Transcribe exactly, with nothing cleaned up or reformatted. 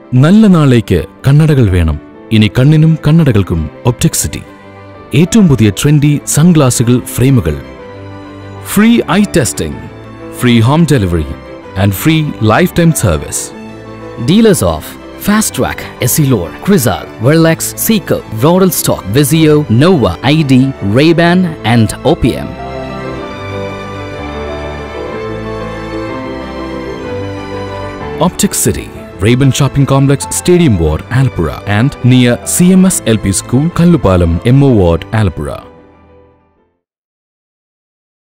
നല്ല നാളേക്ക് കണ്ണടകൾ വേണം. ഇനി കണ്ണിനും കണ്ണടകൾക്കും ഒപ്റ്റിക് സിറ്റി. ഏറ്റവും പുതിയ ട്രെൻഡി സൺഗ്ലാസുകൾ, ഫ്രെയിമുകൾ, free eye testing, free home delivery and free lifetime service. Dealers of Fast Track, Essilor, Crizal, Verlex, Seeker, Royal Stock, Vizio, Nova, I D, Ray-Ban and O P M. Optic City, Ray-Ban Shopping Complex, Stadium Ward, Alapura, and near C M S L P School, Kallupalam, M O Ward, Alapura.